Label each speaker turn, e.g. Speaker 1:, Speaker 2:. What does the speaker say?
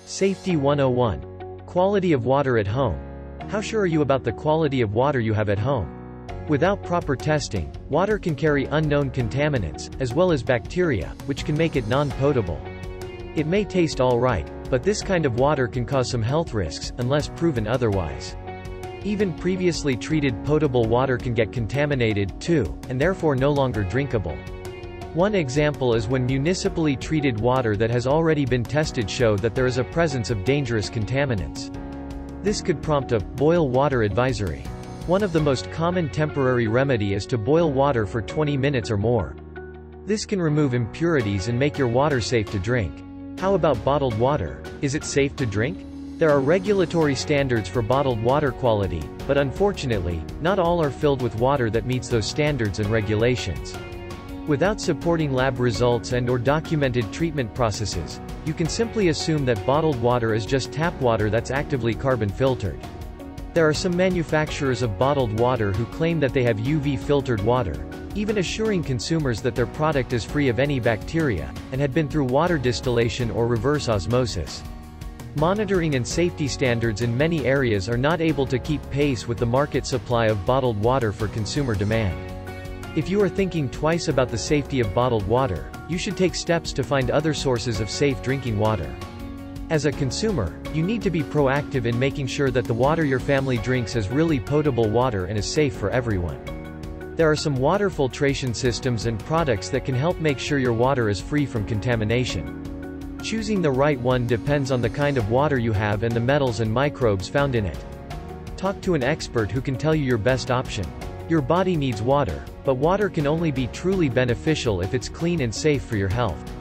Speaker 1: Safety 101. Quality of water at home. How sure are you about the quality of water you have at home? Without proper testing, water can carry unknown contaminants, as well as bacteria, which can make it non-potable. It may taste all right, but this kind of water can cause some health risks, unless proven otherwise. Even previously treated potable water can get contaminated, too, and therefore no longer drinkable. One example is when municipally treated water that has already been tested show that there is a presence of dangerous contaminants. This could prompt a boil water advisory. One of the most common temporary remedy is to boil water for 20 minutes or more. This can remove impurities and make your water safe to drink. How about bottled water? Is it safe to drink? There are regulatory standards for bottled water quality, but unfortunately, not all are filled with water that meets those standards and regulations. Without supporting lab results and/or documented treatment processes, you can simply assume that bottled water is just tap water that's actively carbon filtered. There are some manufacturers of bottled water who claim that they have UV filtered water, even assuring consumers that their product is free of any bacteria, and had been through water distillation or reverse osmosis. Monitoring and safety standards in many areas are not able to keep pace with the market supply of bottled water for consumer demand. If you are thinking twice about the safety of bottled water, you should take steps to find other sources of safe drinking water. As a consumer, you need to be proactive in making sure that the water your family drinks is really potable water and is safe for everyone. There are some water filtration systems and products that can help make sure your water is free from contamination. Choosing the right one depends on the kind of water you have and the metals and microbes found in it. Talk to an expert who can tell you your best option. Your body needs water, but water can only be truly beneficial if it's clean and safe for your health.